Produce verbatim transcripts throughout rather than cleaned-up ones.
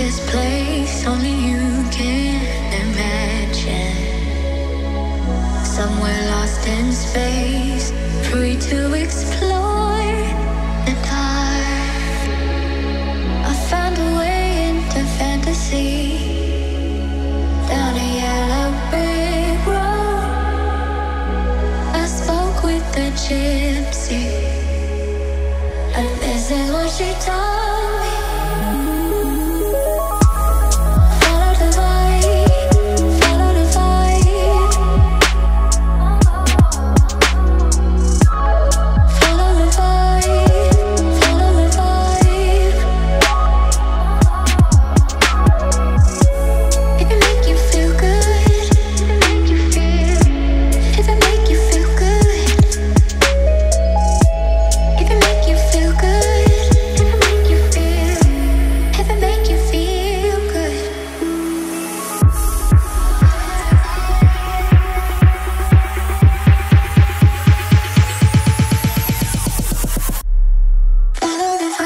this place only you can imagine. Somewhere lost in space, free to explore. And I, I found a way into fantasy, down a yellow brick road. I spoke with the gypsy, and this is what she told me. Follow the vibe, follow the vibe. Follow the vibe, follow the vibe. If it make you feel good, if it make you feel, if it make you feel good, if it make you feel good, if it make you feel, if it make you feel good. Follow the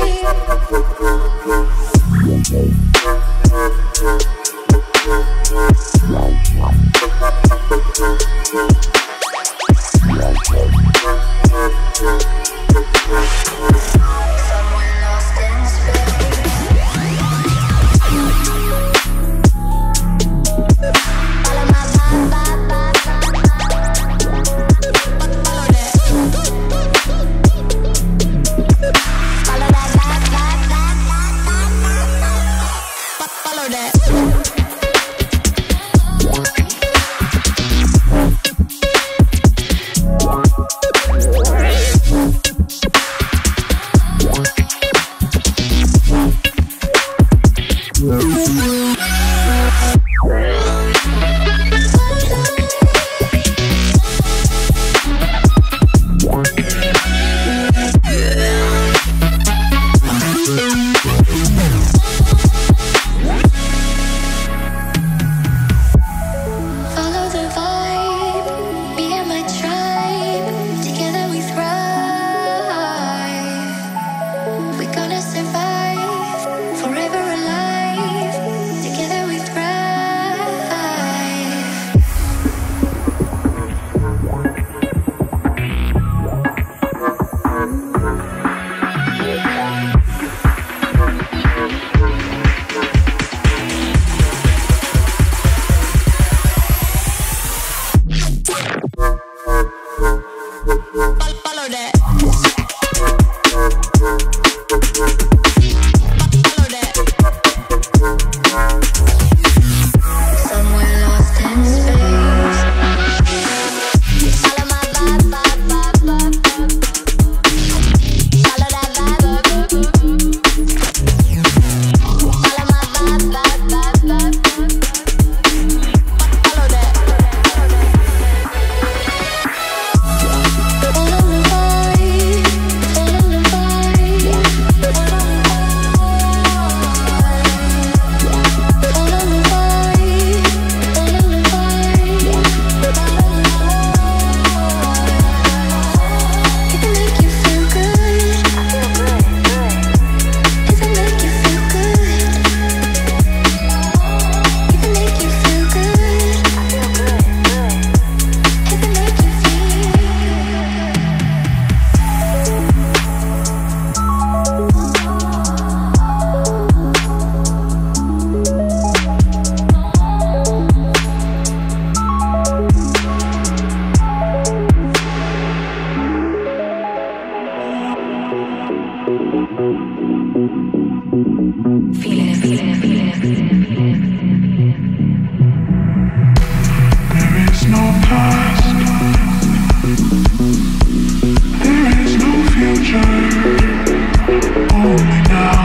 vibe. Somewhere lost in space. Follow my vibe, vibe, vibe, follow that. Follow that vibe, vibe, vibe, follow that. Follow the vibe, be in my tribe. Together we thrive. We're gonna survive, forever alive. Together we thrive. Follow that. Follow that. Somewhere lost in space. Follow my vibe, vibe, vibe, vibe, vibe. Follow that vibe. Follow my vibe, vibe, vibe, vibe, vibe. Follow that. Follow the vibe, follow the vibe, follow the vibe, follow the vibe, follow the vibe. If it make you feel good, if it make you feel good, if it make you feel good, if it make you feel. Feel it, feel it, feel it, feel it, feel it. There is no past, there is no future, only now,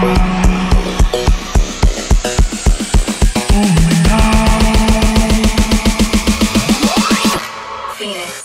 only now. Feel it.